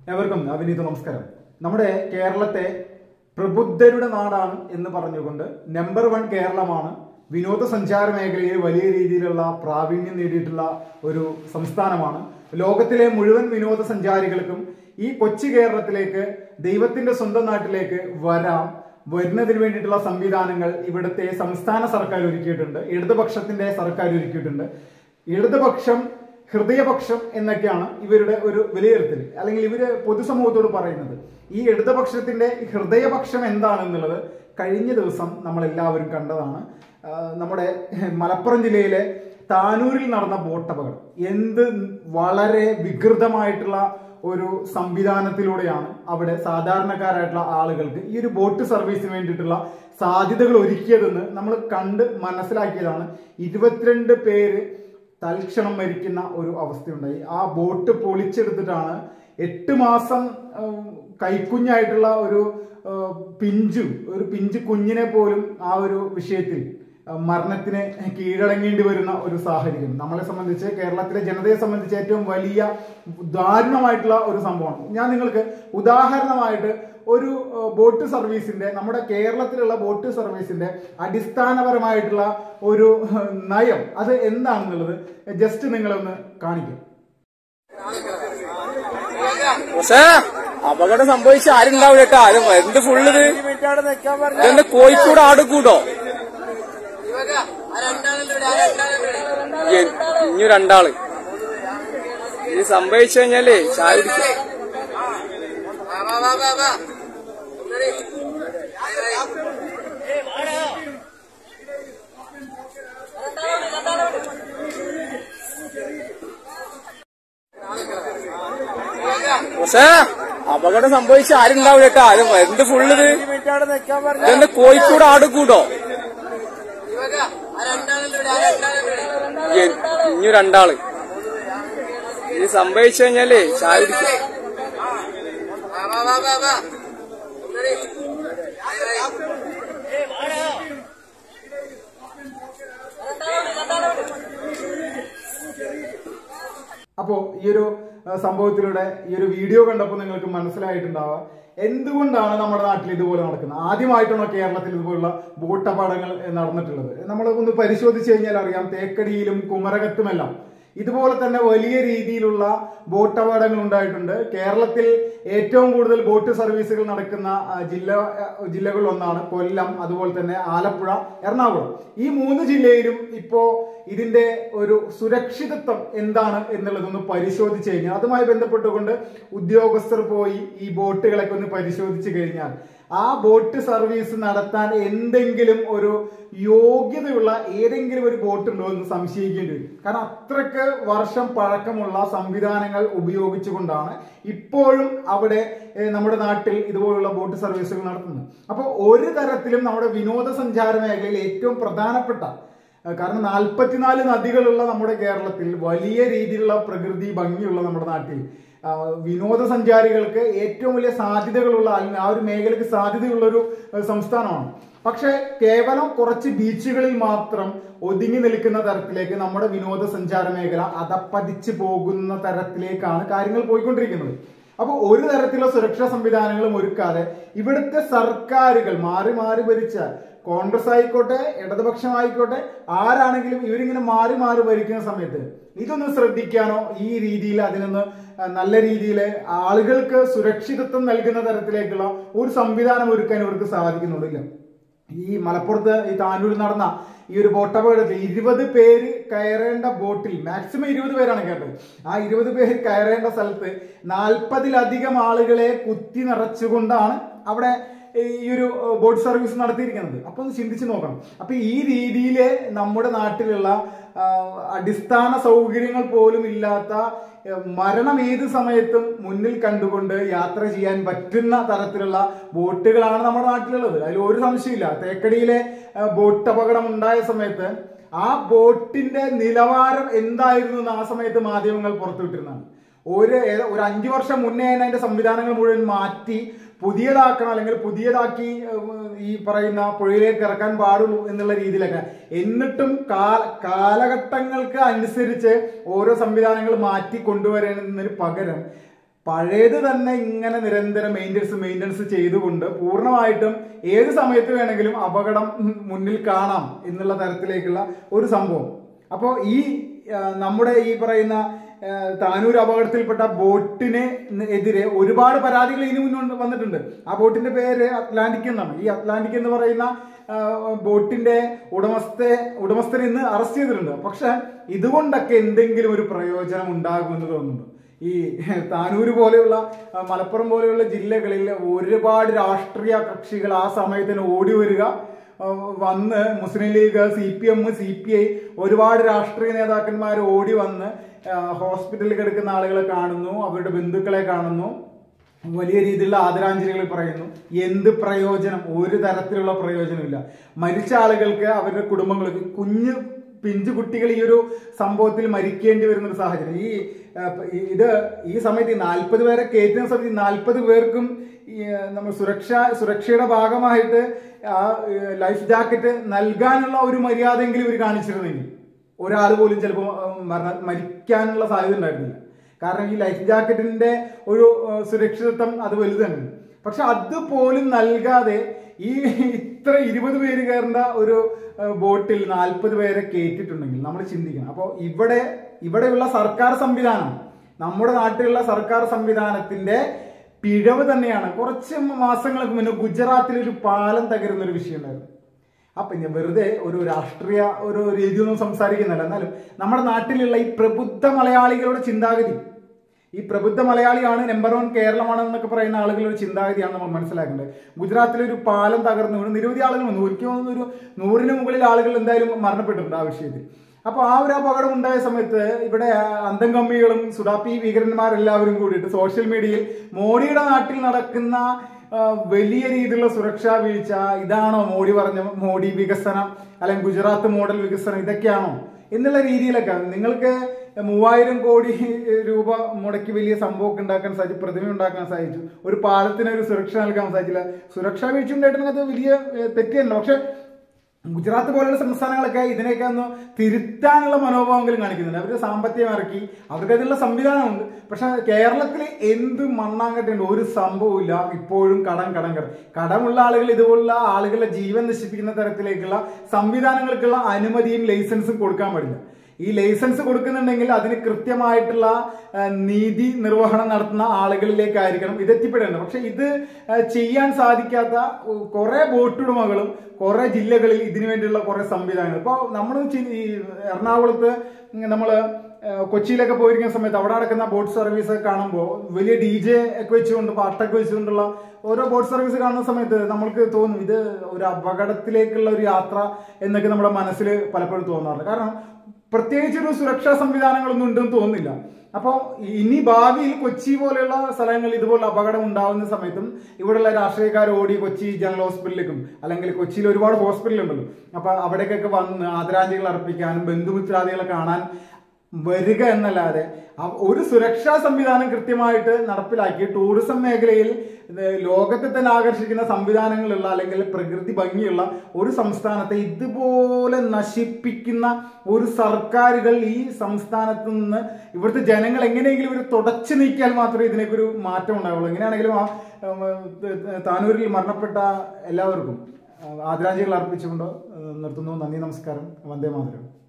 എവർക്കും അവിനീത നമസ്കാരം. നമ്മുടെ കേരളത്തെ പ്രബുദ്ധരുടെ നാടാണ് എന്ന് പറഞ്ഞുകൊണ്ട് നമ്പർ 1 കേരളമാണ്. വിനോദസഞ്ചാര മേഖലയിൽ വലിയ രീതിയിലുള്ള പ്രാവീണ്യം നേടിയിട്ടുള്ള ഒരു സംസ്ഥാനമാണ്. ലോകത്തിലെ മുഴുവൻ വിനോദസഞ്ചാരികൾക്കും ഈ കൊച്ചു കേരളത്തിലേക്ക്, ദൈവത്തിന്റെ സ്വന്തം നാട്ടിലേക്ക് വരുന്നതിന് വേണ്ടിയിട്ടുള്ള സംവിധാനങ്ങൾ ഇവിടുത്തെ സംസ്ഥാന സർക്കാർ ഒരുക്കിയിട്ടുണ്ട്. ഇടതുപക്ഷത്തിന്റെ സർക്കാർ ഒരുക്കിയിട്ടുണ്ട്. ഇടതുപക്ഷം, ഹൃദയപക്ഷം എന്നൊക്കെയാണ് ഇവരുടെ ഒരു വിലയിരുത്തൽ, അല്ലെങ്കിൽ ഇവര് പൊതുസമൂഹത്തോട് പറയുന്നത്. ഈ ഇടതുപക്ഷത്തിന്റെ ഹൃദയപക്ഷം എന്താണെന്നുള്ളത് കഴിഞ്ഞ ദിവസം നമ്മളെല്ലാവരും കണ്ടതാണ്. നമ്മുടെ മലപ്പുറം ജില്ലയിലെ താനൂരിൽ നടന്ന ബോട്ട് അപകടം വളരെ വികൃതമായിട്ടുള്ള ഒരു സംവിധാനത്തിലൂടെയാണ് അവിടെ സാധാരണക്കാരായിട്ടുള്ള ആളുകൾക്ക് ഈ ഒരു ബോട്ട് സർവീസിന് വേണ്ടിയിട്ടുള്ള സാധ്യതകൾ ഒരുക്കിയതെന്ന് നമ്മൾ കണ്ട് മനസ്സിലാക്കിയതാണ്. 22 പേര് തൽക്ഷണം മരിക്കുന്ന ഒരു അവസ്ഥയുണ്ടായി. ആ ബോട്ട് പൊളിച്ചെടുത്തിട്ടാണ് 8 മാസം കൈക്കുഞ്ഞായിട്ടുള്ള ഒരു പിഞ്ചു കുഞ്ഞിനെ പോലും ആ ഒരു വിഷയത്തിൽ മരണത്തിന് കീഴടങ്ങേണ്ടി വരുന്ന ഒരു സാഹചര്യം നമ്മളെ സംബന്ധിച്ച്, കേരളത്തിലെ ജനതയെ സംബന്ധിച്ച് ഏറ്റവും വലിയ ദാരുണമായിട്ടുള്ള ഒരു സംഭവമാണ്. ഞാൻ നിങ്ങൾക്ക് ഉദാഹരണമായിട്ട് ഒരു ബോട്ട് സർവീസിന്റെ, നമ്മുടെ കേരളത്തിലുള്ള ബോട്ട് സർവീസിന്റെ അടിസ്ഥാനപരമായിട്ടുള്ള ഒരു നയം അത് എന്താണെന്നുള്ളത് ജസ്റ്റ് നിങ്ങളൊന്ന് കാണിക്കും. അപകടം സംഭവിച്ച ആരുണ്ടാവില്ല കേട്ടോ. ആരും എന്ത് ഫുള്ളിത് ഇതെന്താ കോഴിക്കോട് ആടുകൂടോ? ഇഞ്ഞു 2 ആള് ഇത് സംഭവിച്ചു കഴിഞ്ഞാലേ ചായ പക്ഷേ അപകടം സംഭവിച്ച ആരുണ്ടാവില്ല കേട്ടോ. ആരും എന്ത് ഫുള്ളിത് ഇതെന്താ കോഴിക്കോട് ആടുകൂടോ? ഇഞ്ഞു 2 ആള് ഇത് സംഭവിച്ചു കഴിഞ്ഞാലേ ചായ അപ്പോ ഈ ഒരു സംഭവത്തിലൂടെ, ഈ ഒരു വീഡിയോ കണ്ടപ്പോൾ നിങ്ങൾക്ക് മനസ്സിലായിട്ടുണ്ടാവുക എന്തുകൊണ്ടാണ് നമ്മുടെ നാട്ടിൽ ഇതുപോലെ നടക്കുന്നത്. ആദ്യമായിട്ടാണോ കേരളത്തിൽ ഇതുപോലുള്ള ബോട്ട് അപകടങ്ങൾ നടന്നിട്ടുള്ളത്? നമ്മൾ ഒന്ന് പരിശോധിച്ചു കഴിഞ്ഞാൽ അറിയാം, തേക്കടിയിലും കുമരകത്തുമെല്ലാം ഇതുപോലെ തന്നെ വലിയ രീതിയിലുള്ള ബോട്ട് അപകടങ്ങൾ ഉണ്ടായിട്ടുണ്ട്. കേരളത്തിൽ ഏറ്റവും കൂടുതൽ ബോട്ട് സർവീസുകൾ നടക്കുന്ന ജില്ലകളിൽ ഒന്നാണ് കൊല്ലം, അതുപോലെ തന്നെ ആലപ്പുഴ, എറണാകുളം. ഈ 3 ജില്ലയിലും ഇപ്പോ ഇതിന്റെ ഒരു സുരക്ഷിതത്വം എന്താണ് എന്നുള്ളതൊന്ന് പരിശോധിച്ചു കഴിഞ്ഞാൽ, അതുമായി ബന്ധപ്പെട്ടുകൊണ്ട് ഉദ്യോഗസ്ഥർ പോയി ഈ ബോട്ടുകളൊക്കെ ഒന്ന് പരിശോധിച്ചു കഴിഞ്ഞാൽ ആ ബോട്ട് സർവീസ് നടത്താൻ എന്തെങ്കിലും ഒരു യോഗ്യതയുള്ള ഏതെങ്കിലും ഒരു ബോട്ടുണ്ടോ എന്ന് സംശയിക്കേണ്ടി വരും. കാരണം അത്രക്ക് വർഷം പഴക്കമുള്ള സംവിധാനങ്ങൾ ഉപയോഗിച്ചുകൊണ്ടാണ് ഇപ്പോഴും അവിടെ നമ്മുടെ നാട്ടിൽ ഇതുപോലുള്ള ബോട്ട് സർവീസുകൾ നടത്തുന്നത്. അപ്പോൾ ഒരു തരത്തിലും നമ്മുടെ വിനോദസഞ്ചാര മേഖലയിൽ ഏറ്റവും പ്രധാനപ്പെട്ട, കാരണം 44 നദികളുള്ള നമ്മുടെ കേരളത്തിൽ, വലിയ രീതിയിലുള്ള പ്രകൃതി ഭംഗിയുള്ള നമ്മുടെ നാട്ടിൽ വിനോദസഞ്ചാരികൾക്ക് ഏറ്റവും വലിയ സാധ്യതകളുള്ള, അല്ലെങ്കിൽ ആ ഒരു മേഖലയ്ക്ക് സാധ്യതയുള്ള ഒരു സംസ്ഥാനമാണ്. പക്ഷെ കേവലം കുറച്ച് ബീച്ചുകളിൽ മാത്രം ഒതുങ്ങി നിൽക്കുന്ന തരത്തിലേക്ക് നമ്മുടെ വിനോദസഞ്ചാര മേഖല അധപ്പതിച്ചു പോകുന്ന തരത്തിലേക്കാണ് കാര്യങ്ങൾ പോയിക്കൊണ്ടിരിക്കുന്നത്. അപ്പൊ ഒരു തരത്തിലുള്ള സുരക്ഷാ സംവിധാനങ്ങളും ഒരുക്കാതെ ഇവിടുത്തെ സർക്കാരുകൾ മാറി മാറി ഭരിച്ച, കോൺഗ്രസ് ആയിക്കോട്ടെ ഇടതുപക്ഷമായിക്കോട്ടെ ആരാണെങ്കിലും, ഇവരിങ്ങനെ മാറി മാറി ഭരിക്കുന്ന സമയത്ത് ഇതൊന്ന് ശ്രദ്ധിക്കാനോ ഈ രീതിയിൽ അതിനൊന്ന് നല്ല രീതിയിൽ ആളുകൾക്ക് സുരക്ഷിതത്വം നൽകുന്ന തരത്തിലേക്കുള്ള ഒരു സംവിധാനം ഒരുക്കാൻ ഇവർക്ക് സാധിക്കുന്നുണ്ടില്ല. ഈ മലപ്പുറത്ത് ഈ താനൂരിൽ നടന്ന ഈ ഒരു ബോട്ട് അപകടത്തിൽ 20 പേര് കയറേണ്ട ബോട്ടിൽ, മാക്സിമം 20 പേരാണ് കേട്ടത്, ആ 20 പേര് കയറേണ്ട സ്ഥലത്ത് 40-ലധികം ആളുകളെ കുത്തി നിറച്ചുകൊണ്ടാണ് അവിടെ ഈ ഒരു ബോട്ട് സർവീസ് നടത്തിയിരിക്കുന്നത്. അപ്പൊ ഒന്ന് ചിന്തിച്ചു നോക്കണം. അപ്പൊ ഈ രീതിയിൽ നമ്മുടെ നാട്ടിലുള്ള അടിസ്ഥാന സൗകര്യങ്ങൾ പോലും ഇല്ലാത്ത, മരണം ഏത് സമയത്തും മുന്നിൽ കണ്ടുകൊണ്ട് യാത്ര ചെയ്യാൻ പറ്റുന്ന തരത്തിലുള്ള ബോട്ടുകളാണ് നമ്മുടെ നാട്ടിലുള്ളത്. അതിൽ ഒരു സംശയമില്ല. തേക്കടിയിലെ ബോട്ട് അപകടം ഉണ്ടായ സമയത്ത് ആ ബോട്ടിന്റെ നിലവാരം എന്തായിരുന്നു എന്ന് ആ സമയത്ത് മാധ്യമങ്ങൾ പുറത്തുവിട്ടിരുന്നതാണ്. ഒരു 5 വർഷം മുന്നേ അതിന്റെ സംവിധാനങ്ങൾ മുഴുവൻ മാറ്റി പുതിയതാക്കണം, അല്ലെങ്കിൽ പുതിയതാക്കി ഈ പറയുന്ന പുഴയിലേക്ക് ഇറക്കാൻ പാടുള്ളൂ എന്നുള്ള രീതിയിലൊക്കെ. എന്നിട്ടും കാലഘട്ടങ്ങൾക്ക് അനുസരിച്ച് ഓരോ സംവിധാനങ്ങൾ മാറ്റി കൊണ്ടുവരുന്നതിന് പകരം പഴയത് തന്നെ ഇങ്ങനെ നിരന്തരം മെയിൻ്റനൻസ് ചെയ്തുകൊണ്ട് പൂർണ്ണമായിട്ടും ഏത് സമയത്ത് വേണമെങ്കിലും അപകടം മുന്നിൽ കാണാം എന്നുള്ള തരത്തിലേക്കുള്ള ഒരു സംഭവം. അപ്പോൾ ഈ നമ്മുടെ ഈ പറയുന്ന താനൂർ അപകടത്തിൽപ്പെട്ട ബോട്ടിന് എതിരെ ഒരുപാട് പരാതികൾ ഇനി മുന്നോട്ട് വന്നിട്ടുണ്ട്. ആ ബോട്ടിന്റെ പേര് അറ്റ്ലാന്റിക് എന്നാണ്. ഈ അറ്റ്ലാന്റിക് എന്ന് പറയുന്ന ബോട്ടിന്റെ ഉടമസ്ഥനെ ഇന്ന് അറസ്റ്റ് ചെയ്തിട്ടുണ്ട്. പക്ഷെ ഇതുകൊണ്ടൊക്കെ എന്തെങ്കിലും ഒരു പ്രയോജനം ഉണ്ടാകുമെന്ന് തോന്നുന്നു. ഈ താനൂര് പോലെയുള്ള മലപ്പുറം പോലെയുള്ള ജില്ലകളിൽ ഒരുപാട് രാഷ്ട്രീയ കക്ഷികൾ ആ സമയത്തിന് ഓടി വരിക, വന്ന് മുസ്ലിം ലീഗ്, CPM, CPI ഒരുപാട് രാഷ്ട്രീയ നേതാക്കന്മാർ ഓടി വന്ന് ഹോസ്പിറ്റലിൽ കിടക്കുന്ന ആളുകളെ കാണുന്നു, അവരുടെ ബന്ധുക്കളെ കാണുന്നു, വലിയ രീതിയിലുള്ള ആദരാഞ്ജലികൾ പറയുന്നു. എന്ത് പ്രയോജനം? ഒരു തരത്തിലുള്ള പ്രയോജനമില്ല. മരിച്ച ആളുകൾക്ക്, അവരുടെ കുടുംബങ്ങൾക്ക്, പിഞ്ചു കുട്ടികൾ ഈ ഒരു സംഭവത്തിൽ മരിക്കേണ്ടി വരുന്ന ഒരു സാഹചര്യം. ഈ സമയത്ത് 40 പേരെ കയറ്റുന്ന സമയത്ത് 40 പേർക്കും നമ്മൾ സുരക്ഷയുടെ ഭാഗമായിട്ട് ആ ലൈഫ് ജാക്കറ്റ് നൽകാനുള്ള ഒരു മര്യാദയെങ്കിലും ഇവർ കാണിച്ചിരുന്നെങ്കിൽ ഒരാൾ പോലും ചിലപ്പോൾ മരിക്കാനുള്ള സാധ്യത ഉണ്ടായിരുന്നില്ല. കാരണം ഈ ലൈഫ് ജാക്കറ്റിന്റെ ഒരു സുരക്ഷിതത്വം അത് വലുതാണ്. പക്ഷെ അതുപോലും നൽകാതെ ഈ ഇത്ര 20 പേര് കയറേണ്ട ഒരു ബോട്ടിൽ 40 പേരെ കയറ്റിയിട്ടുണ്ടെങ്കിൽ നമ്മൾ ചിന്തിക്കണം. അപ്പോൾ ഇവിടെയുള്ള സർക്കാർ സംവിധാനം, നമ്മുടെ നാട്ടിലുള്ള സർക്കാർ സംവിധാനത്തിന്റെ പിഴവ് തന്നെയാണ്. കുറച്ച് മാസങ്ങൾക്ക് മുന്നേ ഗുജറാത്തിൽ ഒരു പാലം തകരുന്ന ഒരു വിഷയം ഉണ്ടായിരുന്നു. അപ്പൊ ഞാൻ വെറുതെ ഒരു രാഷ്ട്രീയ ഒരു രീതിയൊന്നും സംസാരിക്കുന്നില്ല. എന്നാലും നമ്മുടെ നാട്ടിലുള്ള ഈ പ്രബുദ്ധ മലയാളികളുടെ ചിന്താഗതി, ഈ പ്രബുദ്ധ മലയാളിയാണ് നമ്പർ 1 കേരളമാണെന്നൊക്കെ പറയുന്ന ആളുകളുടെ ചിന്താഗതിയാണ് നമ്മൾ മനസ്സിലാക്കേണ്ടത്. ഗുജറാത്തിലെ ഒരു പാലം തകർന്നു വീണ് നിരവധി ആളുകൾ വന്നു. എനിക്ക് തോന്നുന്നു ഒരു 100ന് മുകളിൽ ആളുകൾ എന്തായാലും മരണപ്പെട്ടിട്ടുണ്ട് ആ വിഷയത്തിൽ. അപ്പൊ ആ ഒരു അപകടം ഉണ്ടായ സമയത്ത് ഇവിടെ അന്തം കമ്മികളും സുഡാപ്പി ഭീകരന്മാരെല്ലാവരും കൂടിയിട്ട് സോഷ്യൽ മീഡിയയിൽ മോഡിയുടെ നാട്ടിൽ നടക്കുന്ന വലിയ രീതിയിലുള്ള സുരക്ഷാ വീഴ്ച, ഇതാണോ മോഡി പറഞ്ഞ മോഡി വികസനം, അല്ലെങ്കിൽ ഗുജറാത്ത് മോഡൽ വികസനം, ഇതൊക്കെയാണോ എന്നുള്ള രീതിയിലൊക്കെ നിങ്ങൾക്ക് 3000 കോടി രൂപ മുടക്കി വലിയ സംഭവമൊക്കെ ഉണ്ടാക്കാൻ സാധിച്ചു, പ്രതിമ ഉണ്ടാക്കാൻ സാധിച്ചു, ഒരു പാലത്തിന് ഒരു സുരക്ഷ നൽകാൻ സാധിച്ചില്ല. സുരക്ഷാ വീഴ്ച ഉണ്ടായിട്ടുണ്ടെങ്കിൽ അത് വലിയ തെറ്റല്ല. പക്ഷെ ഗുജറാത്ത് പോലുള്ള സംസ്ഥാനങ്ങളൊക്കെ ഇതിനെയൊക്കെ ഒന്ന് തിരുത്താനുള്ള മനോഭാവങ്ങളും കാണിക്കുന്നുണ്ട്. അവരുടെ സാമ്പത്തികം ഇറക്കി, അവർക്ക് അതിനുള്ള സംവിധാനമുണ്ട്. പക്ഷെ കേരളത്തിൽ എന്ത് മണ്ണാങ്കട്ടുണ്ട്, ഒരു സംഭവമില്ല. ഇപ്പോഴും കടമുള്ള ആളുകൾ ഇതുപോലുള്ള ആളുകളുടെ ജീവൻ നശിപ്പിക്കുന്ന തരത്തിലേക്കുള്ള സംവിധാനങ്ങൾക്കുള്ള അനുമതിയും ലൈസൻസും കൊടുക്കാൻ പാടില്ല. ഈ ലൈസൻസ് കൊടുക്കുന്നുണ്ടെങ്കിൽ അതിന് കൃത്യമായിട്ടുള്ള നീതി നിർവഹണം നടത്തുന്ന ആളുകളിലേക്കായിരിക്കണം ഇത് എത്തിപ്പെടേണ്ടത്. പക്ഷെ ഇത് ചെയ്യാൻ സാധിക്കാത്ത കുറെ ബോട്ടുടമകളും കുറെ ജില്ലകളിൽ ഇതിനു വേണ്ടിയുള്ള കുറെ സംവിധാനങ്ങൾ. ഇപ്പോൾ നമ്മൾ ഈ എറണാകുളത്ത് നമ്മൾ കൊച്ചിയിലൊക്കെ പോയിരിക്കുന്ന സമയത്ത് അവിടെ നടക്കുന്ന ബോട്ട് സർവീസ് ഒക്കെ കാണുമ്പോൾ വലിയ DJ ഒക്കെ വെച്ചുകൊണ്ട്, പാട്ടൊക്കെ വെച്ചുകൊണ്ടുള്ള ഓരോ ബോട്ട് സർവീസ് കാണുന്ന സമയത്ത് നമ്മൾക്ക് തോന്നും ഇത് ഒരു അപകടത്തിലേക്കുള്ള ഒരു യാത്ര എന്നൊക്കെ നമ്മുടെ മനസ്സിൽ പലപ്പോഴും തോന്നാറുണ്ട്. കാരണം പ്രത്യേകിച്ചൊരു സുരക്ഷാ സംവിധാനങ്ങളൊന്നും ഉണ്ടെന്ന് തോന്നുന്നില്ല. അപ്പോൾ ഇനി ഭാവിയിൽ കൊച്ചി പോലെയുള്ള സ്ഥലങ്ങളിൽ ഇതുപോലെ അപകടം ഉണ്ടാകുന്ന സമയത്തും ഇവിടെയുള്ള രാഷ്ട്രീയക്കാർ ഓടി കൊച്ചി ജനറൽ ഹോസ്പിറ്റലിലേക്കും, അല്ലെങ്കിൽ കൊച്ചിയിൽ ഒരുപാട് ഹോസ്പിറ്റലുണ്ടല്ലോ, അപ്പൊ അവിടേക്കൊക്കെ വന്ന് ആദരാഞ്ജലികൾ അർപ്പിക്കാനും ബന്ധുമിത്രാദികളെ കാണാൻ വരിക എന്നല്ലാതെ ഒരു സുരക്ഷാ സംവിധാനം കൃത്യമായിട്ട് നടപ്പിലാക്കി ടൂറിസം മേഖലയിൽ ലോകത്തെ തന്നെ ആകർഷിക്കുന്ന സംവിധാനങ്ങളുള്ള, അല്ലെങ്കിൽ പ്രകൃതി ഭംഗിയുള്ള ഒരു സംസ്ഥാനത്തെ ഇതുപോലെ നശിപ്പിക്കുന്ന ഒരു സർക്കാരുകൾ ഈ സംസ്ഥാനത്ത് നിന്ന് ഇവിടുത്തെ ജനങ്ങൾ എങ്ങനെയെങ്കിലും ഒരു തുടച്ചു നീക്കിയാൽ മാത്രമേ ഇതിനൊക്കെ ഒരു മാറ്റം ഉണ്ടാവുള്ളൂ. എങ്ങനെയാണെങ്കിലും ആ താനൂരിൽ മരണപ്പെട്ട എല്ലാവർക്കും ആദരാഞ്ജലികൾ അർപ്പിച്ചുകൊണ്ട് നിർത്തുന്നു. നന്ദി, നമസ്കാരം, വന്ദേ മാതരം.